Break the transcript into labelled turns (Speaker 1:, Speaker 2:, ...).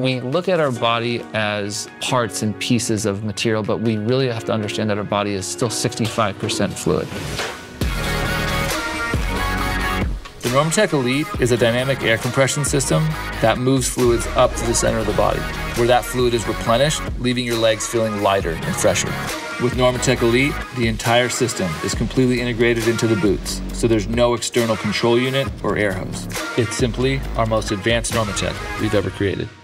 Speaker 1: We look at our body as parts and pieces of material, but we really have to understand that our body is still 65% fluid. The Normatec Elite is a dynamic air compression system that moves fluids up to the center of the body, where that fluid is replenished, leaving your legs feeling lighter and fresher. With Normatec Elite, the entire system is completely integrated into the boots, so there's no external control unit or air hose. It's simply our most advanced Normatec we've ever created.